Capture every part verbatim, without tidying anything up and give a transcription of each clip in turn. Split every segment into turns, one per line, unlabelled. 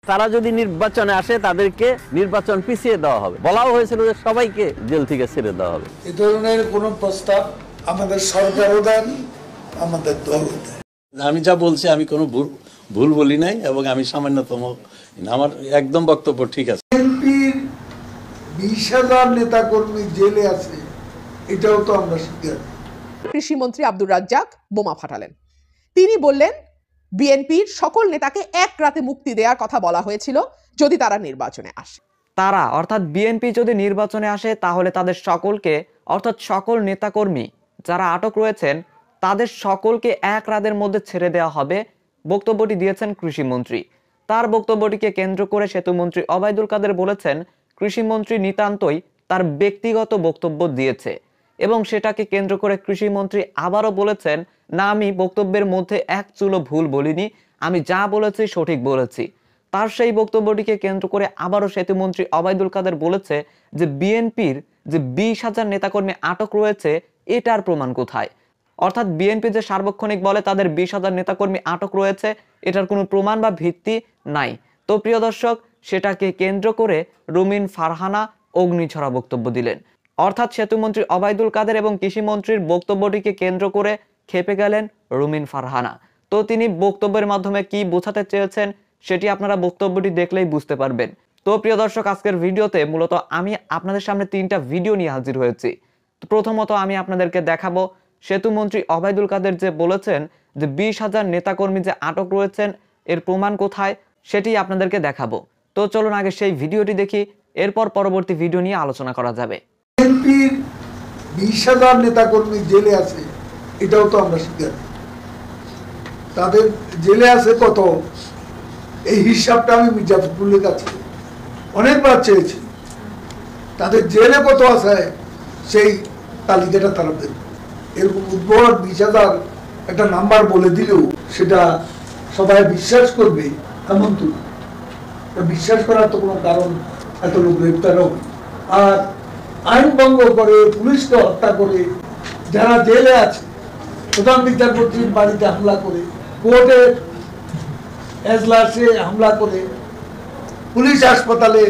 তারা যদি নির্বাচনে আসে তাদেরকে নির্বাচন পিছিয়ে দেওয়া হবে, বলাও হয়েছিল যে সবাইকে জেল থেকে ছেড়ে দেওয়া হবে।
এই ধরনের কোনো প্রস্তাব আমাদের সরকারও দেন, আমাদের দলও দেন।
আমি যা বলছি আমি কোনো ভুল ভুল বলি নাই এবং আমি সামান্যতম, আমার একদম বক্তব্য ঠিক আছে।
বিএনপির বিশ হাজার নেতা কর্মী জেলে আছে, এটাও তো আমরা স্বীকার।
কৃষিমন্ত্রী আব্দুর রাজ্জাক বোমা ফাটালেন। তিনি বললেন বিএনপির সকল নেতাকে এক রাতে মুক্তি দেওয়ার কথা বলা হয়েছিল যদি তারা নির্বাচনে আসে।
তারা অর্থাৎ বিএনপি যদি নির্বাচনে আসে তাহলে তাদের সকলকে অর্থাৎ সকল নেতাকর্মী যারা আটক রয়েছেন তাদের সকলকে এক রাতের মধ্যে ছেড়ে দেওয়া হবে, বক্তব্যটি দিয়েছেন কৃষিমন্ত্রী। তার বক্তব্যটিকে কেন্দ্র করে সেতুমন্ত্রী ওবায়দুল কাদের বলেছেন কৃষিমন্ত্রী নিতান্তই তার ব্যক্তিগত বক্তব্য দিয়েছে এবং সেটাকে কেন্দ্র করে কৃষিমন্ত্রী আবারও বলেছেন, না আমি বক্তব্যের মধ্যে এক চুলো ভুল বলিনি, আমি যা বলেছি সঠিক বলেছি। তার সেই বক্তব্যটিকে কেন্দ্র করে আবারও সেতুমন্ত্রী ওবায়দুল কাদের বলেছে যে বিএনপির যে বিশ হাজার নেতাকর্মী আটক রয়েছে এটার প্রমাণ কোথায়? অর্থাৎ বিএনপি যে সার্বক্ষণিক বলে তাদের বিশ হাজার নেতাকর্মী আটক রয়েছে এটার কোনো প্রমাণ বা ভিত্তি নাই। তো প্রিয় দর্শক, সেটাকে কেন্দ্র করে রুমিন ফারহানা অগ্নিছড়া বক্তব্য দিলেন। অর্থাৎ সেতুমন্ত্রী ওবায়দুল কাদের এবং কৃষিমন্ত্রীর বক্তব্যটিকে কেন্দ্র করে খেপে গেলেন রুমিন ফারহানা। তো তিনি বক্তব্যের মাধ্যমে কি বোঝাতে চেয়েছেন সেটি আপনারা বক্তব্যটি দেখলেই বুঝতে পারবেন। তো প্রিয় দর্শক, আজকের ভিডিওতে মূলত আমি আপনাদের সামনে তিনটা ভিডিও নিয়ে হাজির হয়েছি। তো প্রথমত আমি আপনাদেরকে দেখাবো সেতুমন্ত্রী ওবায়দুল কাদের যে বলেছেন যে বিশ হাজার নেতাকর্মী যে আটক রয়েছেন এর প্রমাণ কোথায় সেটি আপনাদেরকে দেখাবো। তো চলুন আগে সেই ভিডিওটি দেখি, এরপর পরবর্তী ভিডিও নিয়ে আলোচনা করা যাবে।
বিএনপির বিশ হাজার নেতাকর্মী জেলে আছে, এটাও তো আমরা স্বীকার। তাদের জেলে আছে কত, এই হিসাবটা আমি মির্জা ফখরুলের কাছে অনেকবার চেয়েছি। তাদের জেলে কত আছে সেই তালিকাটা তারা দেবে। এরকম উদ্ভট বিশ হাজার একটা নাম্বার বলে দিলেও সেটা সবাই বিশ্বাস করবে এমন তো বিশ্বাস করার তো কোনো কারণ, এত লোক গ্রেপ্তারও। আর আইন ভঙ্গ করে, পুলিশকে হত্যা করে, যারা জেলে আছে প্রধান বিচারপতির বাড়িতে হামলা করে, কোর্টের এজলাসে হামলা করে, পুলিশ হাসপাতালে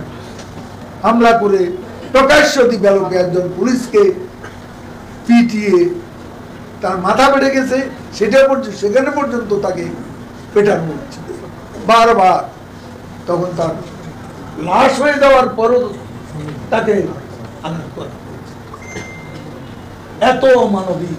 হামলা করে, প্রকাশ্য দিবালোকে একজন পুলিশকে পিটিয়ে তার মাথা বেড়ে গেছে, সেটা পর্যন্ত সেখানে পর্যন্ত তাকে পেটানো হচ্ছে বারবার। তখন তার লাশ হয়ে যাওয়ার পরও তাকে আঘাত করা, এত অমানবিক,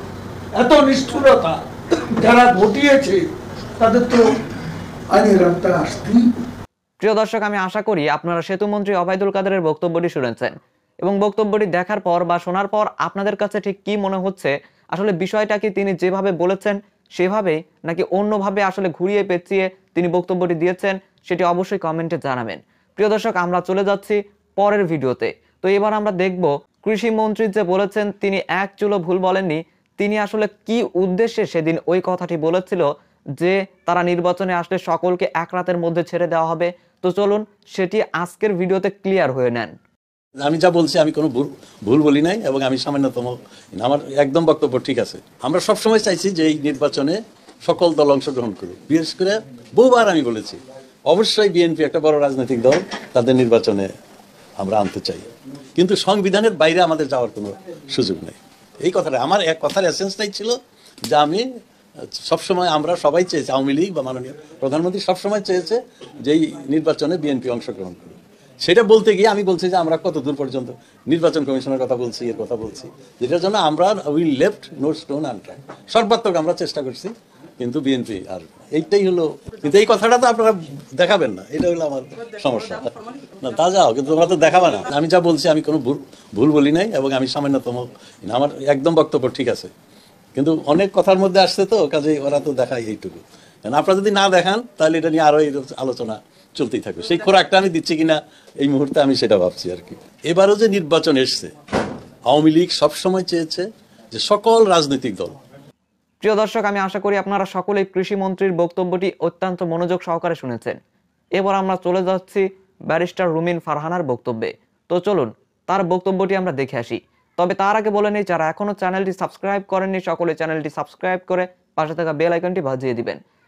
এত নিষ্ঠুরতা যারা ঘটিয়েছে তাদের তো আইনের আওতায় আসতেই।
প্রিয় দর্শক, আমি আশা করি আপনারা সেতুমন্ত্রী ওবায়দুল কাদেরের বক্তব্যটি শুনেছেন এবং বক্তব্যটি দেখার পর বা শোনার পর আপনাদের কাছে ঠিক কি মনে হচ্ছে, আসলে বিষয়টা কি তিনি যেভাবে বলেছেন সেভাবেই নাকি অন্যভাবে আসলে ঘুরিয়ে পেঁচিয়ে তিনি বক্তব্যটি দিয়েছেন সেটি অবশ্যই কমেন্টে জানাবেন। প্রিয় দর্শক, আমরা চলে যাচ্ছি পরের ভিডিওতে। তো এবার আমরা দেখব কৃষিমন্ত্রী যে বলেছেন তিনি এক চুলো ভুল বলেননি, তিনি আসলে কি উদ্দেশ্যে সেদিন ওই কথাটি বলেছিল যে তারা নির্বাচনে আসলে সকলকে এক রাতের মধ্যে ছেড়ে দেওয়া হবে। তো চলুন সেটি আজকের ভিডিওতে ক্লিয়ার হয়ে নেন।
আমি যা বলছি আমি কোনো ভুল ভুল বলি নাই এবং আমি সামান্যতম, আমার একদম বক্তব্য ঠিক আছে। আমরা সবসময় চাইছি যে এই নির্বাচনে সকল দল অংশগ্রহণ করুক। বিশেষ করে বহুবার আমি বলেছি অবশ্যই বিএনপি একটা বড় রাজনৈতিক দল, তাদের নির্বাচনে আমরা আনতে চাই, কিন্তু সংবিধানের বাইরে আমাদের যাওয়ার কোনো সুযোগ নেই। এই কথাটা আমার এক কথার এসেন্সটাই ছিল যে আমি সবসময়, আমরা সবাই চেয়েছি, আওয়ামী লীগ বা মাননীয় প্রধানমন্ত্রী সবসময় চেয়েছে যে এই নির্বাচনে বিএনপি অংশগ্রহণ করুক। সেটা বলতে গিয়ে আমি বলছি যে আমরা কত দূর পর্যন্ত নির্বাচন কমিশনের কথা বলছি, এর কথা বলছি, যেটার জন্য আমরা we left no stone untried, সর্বাত্মক আমরা চেষ্টা করছি, কিন্তু বিএনপি আর এইটাই হলো। কিন্তু এই কথাটা তো আপনারা দেখাবেন না, এটা হলো আমার সমস্যা। না তা যাও, কিন্তু তোমরা তো দেখাবে না। আমি যা বলছি আমি কোনো ভুল ভুল বলি নাই এবং আমি সামান্যতম, আমার একদম বক্তব্য ঠিক আছে, কিন্তু অনেক কথার মধ্যে আসছে তো কাজেই ওরা তো দেখায় এইটুকু। আপনারা যদি না দেখান তাহলে এটা নিয়ে আরো এই আলোচনা চলতেই থাকবে। সেই খোরাকটা আমি দিচ্ছি কিনা এই মুহূর্তে আমি সেটা ভাবছি আর কি। এবারও যে নির্বাচন এসছে, আওয়ামী লীগ সবসময় চেয়েছে যে সকল রাজনৈতিক দল।
প্রিয় দর্শক, আমি আশা করি আপনারা সকলেই কৃষিমন্ত্রীর বক্তব্যটি অত্যন্ত মনোযোগ সহকারে শুনেছেন। এবার আমরা চলে যাচ্ছি ব্যারিস্টার রুমিন ফারহানার বক্তব্যে। তো চলুন তার বক্তব্যটি আমরা দেখে আসি। তবে তার আগে বলে নেই, যারা এখনো চ্যানেলটি সাবস্ক্রাইব করেননি সকলে চ্যানেলটি সাবস্ক্রাইব করে পাশে থাকা বেল আইকনটি বাজিয়ে দিবেন।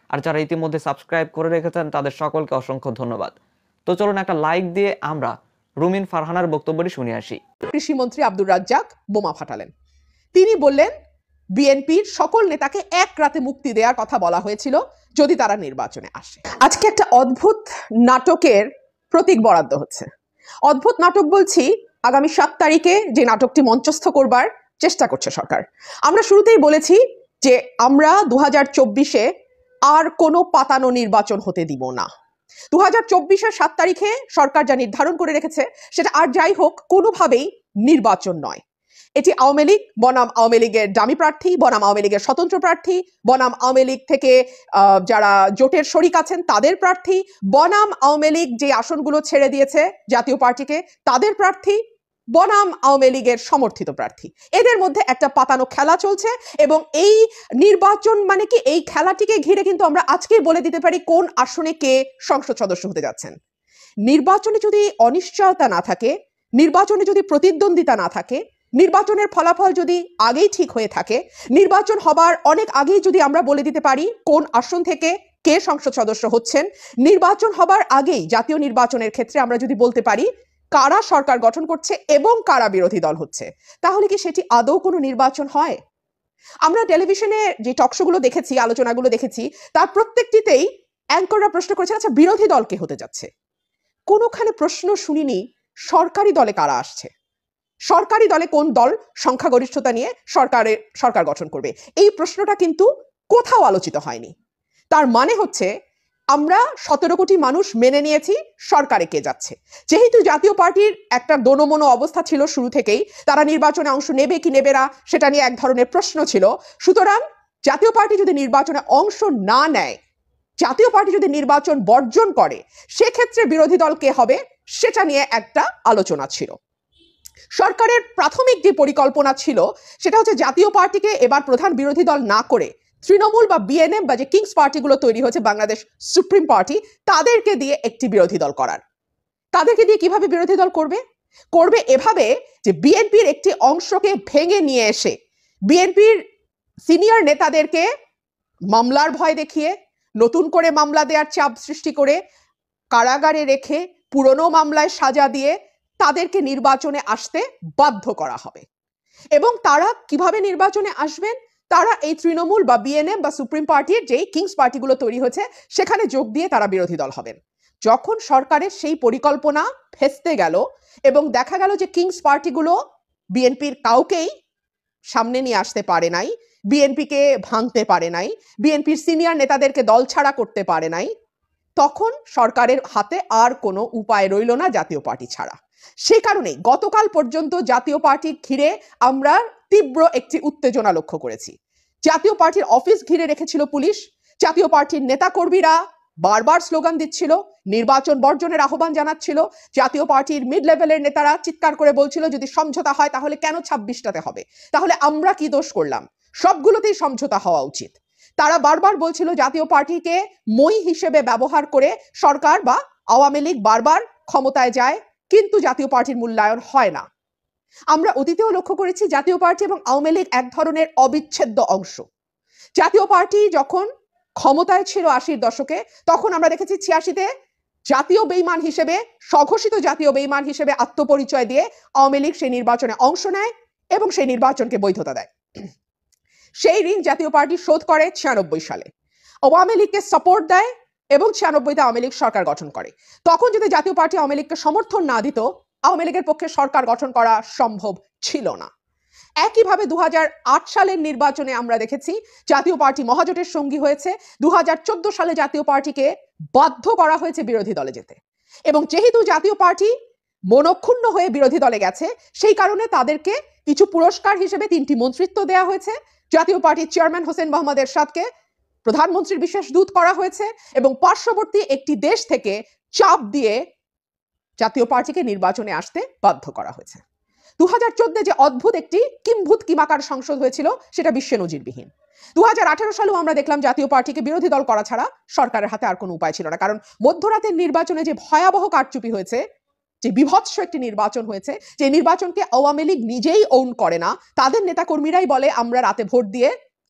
আর যারা ইতিমধ্যে সাবস্ক্রাইব করে রেখেছেন তাদের সকলকে অসংখ্য ধন্যবাদ। তো চলুন একটা লাইক দিয়ে আমরা রুমিন ফারহানার বক্তব্যটি শুনে আসি।
কৃষিমন্ত্রী আব্দুর রাজ্জাক বোমা ফাটালেন। তিনি বললেন বিএনপির সকল নেতাকে এক রাতে মুক্তি দেওয়ার কথা বলা হয়েছিল যদি তারা নির্বাচনে আসে। আজকে একটা অদ্ভুত নাটকের প্রতীক বরাদ্দ হচ্ছে। অদ্ভুত নাটক বলছি, আগামী সাত তারিখে যে নাটকটি মঞ্চস্থ করবার চেষ্টা করছে সরকার। আমরা শুরুতেই বলেছি যে আমরা দু হাজার চব্বিশে আর কোনো পাতানো নির্বাচন হতে দিব না। দু হাজার চব্বিশের সাত তারিখে সরকার যা নির্ধারণ করে রেখেছে সেটা আর যাই হোক কোনোভাবেই নির্বাচন নয়। এটি আওয়ামী লীগ বনাম আওয়ামী লীগের ডামি প্রার্থী, বনাম আওয়ামী লীগের স্বতন্ত্র প্রার্থী, বনাম আওয়ামী লীগ থেকে যারা জোটের শরিক আছেন তাদের প্রার্থী, বনাম আওয়ামী লীগ যে আসনগুলো ছেড়ে দিয়েছে জাতীয় পার্টিকে তাদের প্রার্থী, বনাম আওয়ামী লীগের সমর্থিত প্রার্থী। এদের মধ্যে একটা পাতানো খেলা চলছে এবং এই নির্বাচন মানে কি, এই খেলাটিকে ঘিরে কিন্তু আমরা আজকেই বলে দিতে পারি কোন আসনে কে সংসদ সদস্য হতে যাচ্ছেন। নির্বাচনে যদি অনিশ্চয়তা না থাকে, নির্বাচনে যদি প্রতিদ্বন্দ্বিতা না থাকে, নির্বাচনের ফলাফল যদি আগেই ঠিক হয়ে থাকে, নির্বাচন হবার অনেক আগেই যদি আমরা বলে দিতে পারি কোন আসন থেকে কে সংসদ সদস্য হচ্ছেন, নির্বাচন হবার আগেই জাতীয় নির্বাচনের ক্ষেত্রে আমরা যদি বলতে পারি কারা সরকার গঠন করছে এবং কারা বিরোধী দল হচ্ছে, তাহলে কি সেটি আদৌ কোনো নির্বাচন হয়? আমরা টেলিভিশনে যে টকশোগুলো দেখেছি, আলোচনাগুলো দেখেছি, তার প্রত্যেকটিতেই অ্যাঙ্কররা প্রশ্ন করেছেন আচ্ছা বিরোধী দল কে হতে যাচ্ছে। কোনোখানে প্রশ্ন শুনিনি সরকারি দলে কারা আসছে, সরকারি দলে কোন দল সংখ্যাগরিষ্ঠতা নিয়ে সরকারে সরকার গঠন করবে, এই প্রশ্নটা কিন্তু কোথাও আলোচিত হয়নি। তার মানে হচ্ছে আমরা সতেরো কোটি মানুষ মেনে নিয়েছি সরকারে কে যাচ্ছে। যেহেতু জাতীয় পার্টির একটা দোনোমনো অবস্থা ছিল শুরু থেকেই, তারা নির্বাচনে অংশ নেবে কি নেবে না সেটা নিয়ে এক ধরনের প্রশ্ন ছিল, সুতরাং জাতীয় পার্টি যদি নির্বাচনে অংশ না নেয়, জাতীয় পার্টি যদি নির্বাচন বর্জন করে, সেক্ষেত্রে বিরোধী দল কে হবে সেটা নিয়ে একটা আলোচনা ছিল। সরকারের প্রাথমিক যে পরিকল্পনা ছিল সেটা হচ্ছে জাতীয় পার্টিকে এবার প্রধান বিরোধী দল না করে তৃণমূল বা বিএনএম বা যে কিংস পার্টিগুলো তৈরি হয়েছে বাংলাদেশ সুপ্রিম পার্টি, তাদেরকে দিয়ে একটি বিরোধী দল করার। তাদেরকে দিয়ে কিভাবে বিরোধী দল করবে? করবে এভাবে যে বিএনপির একটি অংশকে ভেঙে নিয়ে এসে বিএনপির সিনিয়র নেতাদেরকে মামলার ভয় দেখিয়ে, নতুন করে মামলা দেওয়ার চাপ সৃষ্টি করে, কারাগারে রেখে, পুরনো মামলায় সাজা দিয়ে তাদেরকে নির্বাচনে আসতে বাধ্য করা হবে। এবং তারা কিভাবে নির্বাচনে আসবেন? তারা এই তৃণমূল বা বিএনএম বা সুপ্রিম পার্টির যেই কিংস পার্টিগুলো তৈরি হয়েছে সেখানে যোগ দিয়ে তারা বিরোধী দল হবেন। যখন সরকারের সেই পরিকল্পনা ফেস্তে গেল এবং দেখা গেল যে কিংস পার্টিগুলো বিএনপির কাউকেই সামনে নিয়ে আসতে পারে নাই, বিএনপিকে ভাঙতে পারে নাই, বিএনপির সিনিয়র নেতাদেরকে দল ছাড়া করতে পারে নাই, তখন সরকারের হাতে আর কোনো উপায় রইল না জাতীয় পার্টি ছাড়া। সেই কারণেই গতকাল পর্যন্ত জাতীয় পার্টি ঘিরে আমরা তীব্র একটি উত্তেজনা লক্ষ্য করেছি। জাতীয় পার্টির অফিস ঘিরে রেখেছিল পুলিশ, জাতীয় পার্টির নেতাকর্মীরা বারবার স্লোগান দিচ্ছিল, নির্বাচন বর্জনের আহ্বান জানাচ্ছিল, জাতীয় পার্টির মিড লেভেলের নেতারা চিৎকার করে বলছিল যদি সমঝোতা হয় তাহলে কেন ছাব্বিশটাতে হবে, তাহলে আমরা কি দোষ করলাম, সবগুলোতেই সমঝোতা হওয়া উচিত। তারা বারবার বলছিল জাতীয় পার্টিকে মই হিসেবে ব্যবহার করে সরকার বা আওয়ামী লীগ বারবার ক্ষমতায় যায়, কিন্তু জাতীয় পার্টির মূল্যায়ন হয় না। আমরা অতীতেও লক্ষ্য করেছি জাতীয় পার্টি এবং আওয়ামী লীগ এক ধরনের অবিচ্ছেদ্য অংশ। জাতীয় পার্টি যখন ক্ষমতায় ছিল আশির দশকে, তখন আমরা দেখেছি ছিয়াশিতে জাতীয় বেইমান হিসেবে, স্বঘোষিত জাতীয় বেইমান হিসেবে আত্মপরিচয় দিয়ে আওয়ামী লীগ সেই নির্বাচনে অংশ নেয় এবং সেই নির্বাচনকে বৈধতা দেয়। সেই ঋণ জাতীয় পার্টি শোধ করে ছিয়ানব্বই সালে, আওয়ামী লীগকে সাপোর্ট দেয় এবং ছিয়ানব্বইতে আওয়ামী লীগ সরকার গঠন করে। তখন যদি জাতীয় পার্টি আওয়ামী লীগকে সমর্থন না দিত, আওয়ামী লীগের পক্ষে সরকার গঠন করা সম্ভব ছিল না। একইভাবে দু হাজার আট সালের নির্বাচনে আমরা দেখেছি জাতীয় পার্টি মহাজোটের সঙ্গী হয়েছে, দু হাজার চোদ্দ সালে জাতীয় পার্টিকে বাধ্য করা হয়েছে বিরোধী দলে যেতে। এবং যেহেতু জাতীয় পার্টি মনক্ষুণ্ণ হয়ে বিরোধী দলে গেছে, সেই কারণে তাদেরকে কিছু পুরস্কার হিসেবে তিনটি মন্ত্রিত্ব দেওয়া হয়েছে। জাতীয় পার্টির চেয়ারম্যান হোসেন মোহাম্মদ এরশাদকে প্রধানমন্ত্রীর বিশেষ দূত করা হয়েছে এবং পার্শ্ববর্তী একটি দেশ থেকে চাপ দিয়ে জাতীয় পার্টিকে নির্বাচনে আসতে বাধ্য করা হয়েছে। দু হাজার চোদ্দে যে অদ্ভুত একটি কিম্ভূত কিমাকার সংসদ হয়েছিল সেটা বিশ্বে নজিরবিহীন। দু হাজার আঠারো সালেও আমরা দেখলাম জাতীয় পার্টিকে বিরোধী দল করা ছাড়া সরকারের হাতে আর কোনো উপায় ছিল না, কারণ মধ্যরাতের নির্বাচনে যে ভয়াবহ কারচুপি হয়েছে, যে বিভৎস একটি নির্বাচন হয়েছে, যে নির্বাচনকে আওয়ামী লীগ নিজেই ওন করে না, তাদের নেতাকর্মীরাই বলে আমরা রাতে ভোট দিয়ে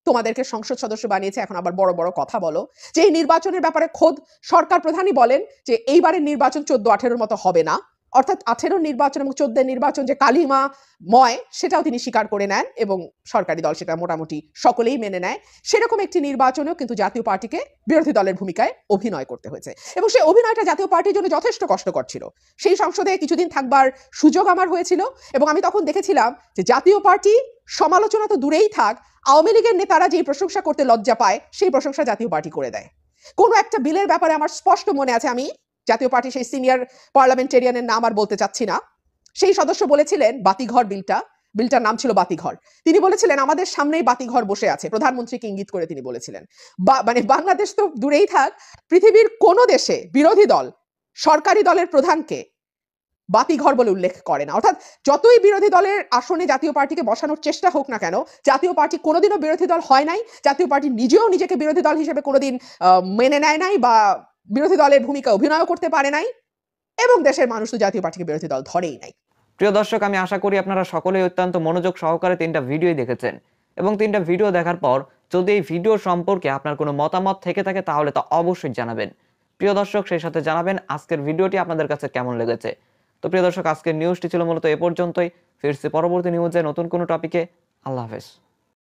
তোমাদেরকে সংসদ সদস্য বানিয়েছে, এখন আবার বড় বড় কথা বলো। যে এই নির্বাচনের ব্যাপারে খোদ সরকার প্রধানই বলেন যে এইবারের নির্বাচন চোদ্দ আঠেরোর মতো হবে না, অর্থাৎ আঠেরো নির্বাচন এবং চোদ্দের নির্বাচন যে কালিমা ময় সেটাও তিনি স্বীকার করে নেন এবং সরকারি দল সেটা মোটামুটি সকলেই মেনে নেয়। সেরকম একটি নির্বাচনেও কিন্তু জাতীয় পার্টিকে বিরোধী দলের ভূমিকায় অভিনয় করতে হয়েছে এবং সেই অভিনয়টা জাতীয় পার্টির জন্য যথেষ্ট কষ্টকর ছিল। সেই সংসদে কিছুদিন থাকবার সুযোগ আমার হয়েছিল এবং আমি তখন দেখেছিলাম যে জাতীয় পার্টি সমালোচনা তো দূরেই থাক, আওয়ামী লীগের নেতারা যেই প্রশংসা করতে লজ্জা পায় সেই প্রশংসা জাতীয় পার্টি করে দেয়। কোনো একটা বিলের ব্যাপারে আমার স্পষ্ট মনে আছে, আমি জাতীয় পার্টি সেই সিনিয়র পার্লামেন্টেরিয়ানের নাম আর বলতে চাচ্ছি না, সেই সদস্য বলেছিলেন বাতিঘর বিলটা, বিলটার নাম ছিল বাতিঘর। তিনি বলেছিলেন আমাদের সামনেই বাতিঘর বসে আছে, প্রধানমন্ত্রীকে ইঙ্গিত করে তিনি বলেছিলেন। মানে বাংলাদেশ তো দূরেই থাক, পৃথিবীর কোনো দেশে বিরোধী দল সরকারি দলের প্রধানকে বাতিঘর বলে উল্লেখ করে না। অর্থাৎ যতই বিরোধী দলের আসনে জাতীয় পার্টিকে বসানোর চেষ্টা হোক না কেন, জাতীয় পার্টি কোনোদিনও বিরোধী দল হয় নাই, জাতীয় পার্টি নিজেও নিজেকে বিরোধী দল হিসেবে কোনোদিন মেনে নেয় নাই বা বিরোধী দলের ভূমিকা অভিনয় করতে পারে নাই, এবং দেশের মানুষ তো জাতীয় পার্টিকে বিরোধী দল ধরেই নাই।
প্রিয় দর্শক, আমি আশা করি আপনারা সকলেই অত্যন্ত মনোযোগ সহকারে তিনটা ভিডিওই দেখেছেন এবং তিনটা ভিডিও দেখার পর যদি এই ভিডিও সম্পর্কে আপনার কোনো মতামত থেকে থাকে তাহলে তা অবশ্যই জানাবেন। প্রিয় দর্শক, সেই সাথে জানাবেন আজকের ভিডিওটি আপনাদের কাছে কেমন লেগেছে। তো প্রিয় দর্শক, আজকের নিউজটি ছিল মূলত এ পর্যন্তই। ফিরছি পরবর্তী নিউজে নতুন কোনো টপিকে। আল্লাহ হাফেজ।